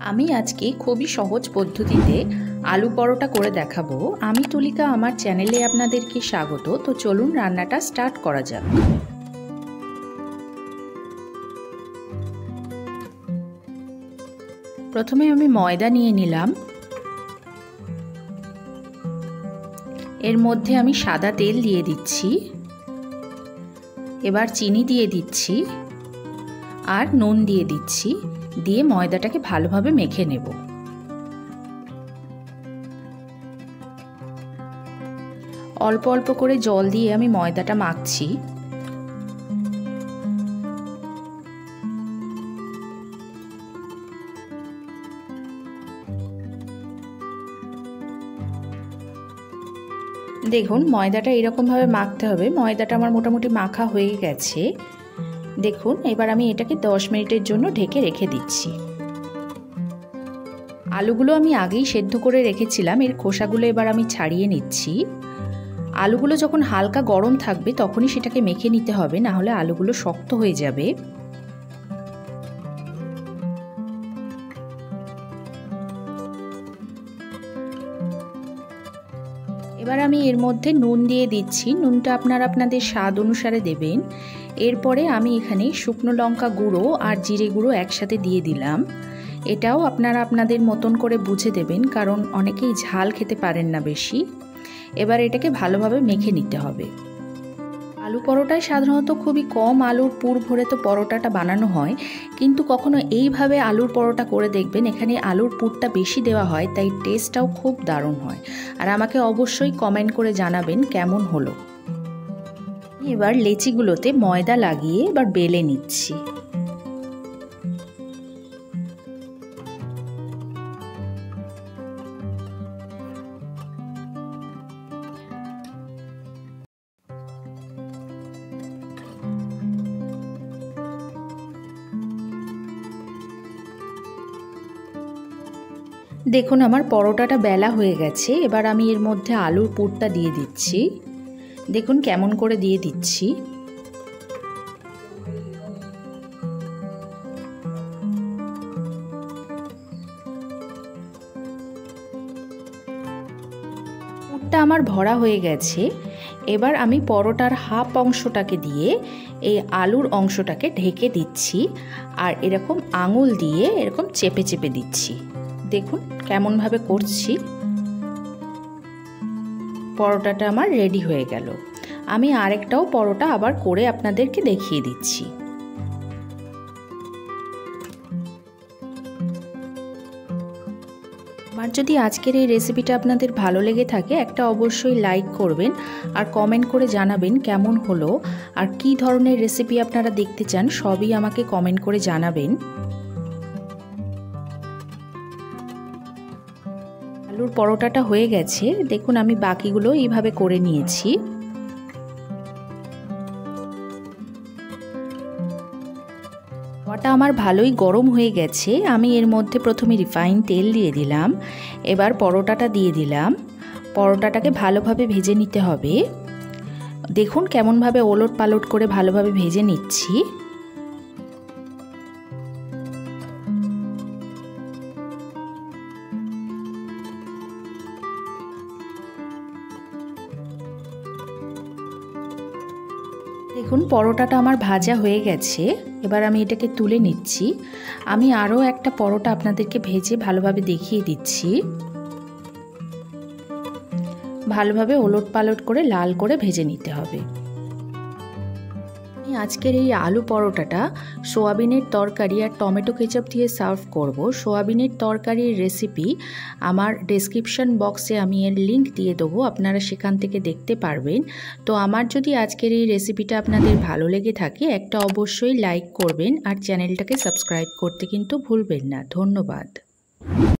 আমি আজকে খুবই সহজ পদ্ধতিতে আলু পরোটা করে দেখাবো। আমি তুলিকা, আমার চ্যানেলে আপনাদেরকে স্বাগত। তো চলুন রান্নাটা স্টার্ট করা যাক। প্রথমে আমি ময়দা নিয়ে নিলাম, এর মধ্যে আমি সাদা তেল দিয়ে দিচ্ছি, এবার চিনি দিয়ে দিচ্ছি আর নুন দিয়ে দিচ্ছি, দিয়ে ময়দাটাকে ভালোভাবে মেখে নেব। অল্প অল্প করে জল দিয়ে আমি ময়দাটা মাখছি। দেখুন ময়দাটা এরকমভাবে মাখতে হবে। ময়দাটা আমার মোটামুটি মাখা হয়ে গেছে। দেখুন এবার আমি এটাকে 10 মিনিটের জন্য ঢেকে রেখে দিচ্ছি। আলুগুলো আমি আগেই সেদ্ধ করে রেখেছিলাম, এর খোসাগুলো এবার আমি ছাড়িয়ে নিচ্ছি। আলুগুলো যখন হালকা গরম থাকবে তখনই সেটাকে মেখে নিতে হবে, না হলে আলুগুলো শক্ত হয়ে যাবে। এবার আমি এর মধ্যে নুন দিয়ে দিচ্ছি। নুনটা আপনারা আপনাদের স্বাদ অনুসারে দেবেন। এরপরে আমি এখানে শুকনো লঙ্কা গুঁড়ো আর জিরে গুঁড়ো একসাথে দিয়ে দিলাম। এটাও আপনারা আপনাদের মতন করে বুঝে দেবেন, কারণ অনেকেই ঝাল খেতে পারেন না বেশি। এবার এটাকে ভালোভাবে মেখে নিতে হবে। আলু পরোটায় সাধারণত খুবই কম আলুর পুর ভরে তো পরোটাটা বানানো হয়, কিন্তু কখনো এইভাবে আলুর পরোটা করে দেখবেন। এখানে আলুর পুরটা বেশি দেওয়া হয়, তাই টেস্টটাও খুব দারুণ হয়। আর আমাকে অবশ্যই কমেন্ট করে জানাবেন কেমন হলো। এবার লেচিগুলোতে ময়দা লাগিয়ে এবার বেলে নিচ্ছি। দেখুন আমার পরোটাটা বেলা হয়ে গেছে। এবার আমি এর মধ্যে আলুর পুরটা দিয়ে দিচ্ছি। দেখুন কেমন করে দিয়ে দিচ্ছি। পুরটা আমার ভরা হয়ে গেছে। এবার আমি পরোটার হাফ অংশটাকে দিয়ে এই আলুর অংশটাকে ঢেকে দিচ্ছি, আর এরকম আঙুল দিয়ে এরকম চেপে চেপে দিচ্ছি। দেখুন কেমনভাবে করছি। পরোটাটা আমার রেডি হয়ে গেল। আমি আরেকটাও পরোটা আবার করে আপনাদেরকে দেখিয়ে দিচ্ছি। আমার যদি আজকের এই রেসিপিটা আপনাদের ভালো লেগে থাকে, একটা অবশ্যই লাইক করবেন আর কমেন্ট করে জানাবেন কেমন হলো, আর কী ধরনের রেসিপি আপনারা দেখতে চান সবই আমাকে কমেন্ট করে জানাবেন। আলুর পরোটাটা হয়ে গেছে। দেখুন আমি বাকিগুলো এইভাবে করে নিয়েছি। তাওয়াটা আমার ভালোই গরম হয়ে গেছে। আমি এর মধ্যে প্রথমে রিফাইন তেল দিয়ে দিলাম, এবার পরোটাটা দিয়ে দিলাম। পরোটাটাকে ভালোভাবে ভেজে নিতে হবে। দেখুন কেমনভাবে ওলট পালট করে ভালোভাবে ভেজে নিচ্ছি। দেখুন পরোটাটা আমার ভাজা হয়ে গেছে। এবার আমি এটাকে তুলে নিচ্ছি। আমি আরও একটা পরোটা আপনাদেরকে ভেজে ভালোভাবে দেখিয়ে দিচ্ছি। ভালোভাবে ওলট পালট করে লাল করে ভেজে নিতে হবে। আজকের এই আলু পরোটাটা সোয়াবিনের তরকারি আর টমেটো কেচাপ দিয়ে সার্ভ করব। সোয়াবিনের তরকারির রেসিপি আমার ডেসক্রিপশন বক্সে আমি এর লিংক দিয়ে দেবো, আপনারা সেখান থেকে দেখতে পারবেন। তো আমার যদি আজকের এই রেসিপিটা আপনাদের ভালো লেগে থাকে, একটা অবশ্যই লাইক করবেন আর চ্যানেলটাকে সাবস্ক্রাইব করতে কিন্তু ভুলবেন না। ধন্যবাদ।